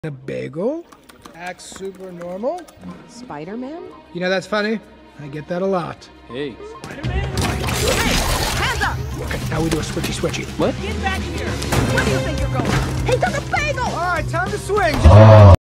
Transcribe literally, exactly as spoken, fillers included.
A bagel. Acts super normal. Spider-Man? You know, that's funny. I get that a lot. Hey. Spider-Man? Hey! Hands up! Okay, now we do a switchy switchy. What? Get back here! Where do you think you're going? He took a bagel! All right, time to swing.